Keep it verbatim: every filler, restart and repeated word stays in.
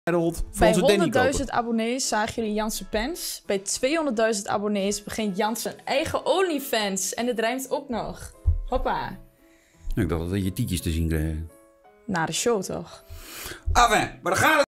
Bij honderdduizend abonnees zagen jullie Janse Pens. Bij tweehonderdduizend abonnees begint Jans zijn eigen OnlyFans. En het rijmt ook nog. Hoppa. Ik dacht dat je tietjes te zien kreeg. Na de show toch? Enfin, maar dan gaat het.